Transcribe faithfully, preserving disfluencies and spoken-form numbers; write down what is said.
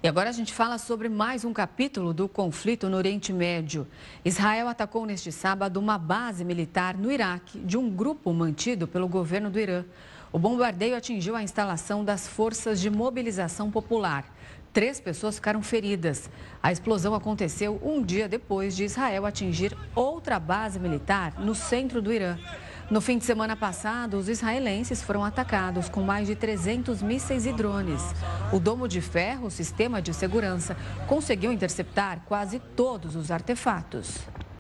E agora a gente fala sobre mais um capítulo do conflito no Oriente Médio. Israel atacou neste sábado uma base militar no Iraque de um grupo mantido pelo governo do Irã. O bombardeio atingiu a instalação das Forças de Mobilização Popular. Três pessoas ficaram feridas. A explosão aconteceu um dia depois de Israel atingir outra base militar no centro do Irã. No fim de semana passado, os israelenses foram atacados com mais de trezentos mísseis e drones. O Domo de Ferro, o sistema de segurança, conseguiu interceptar quase todos os artefatos.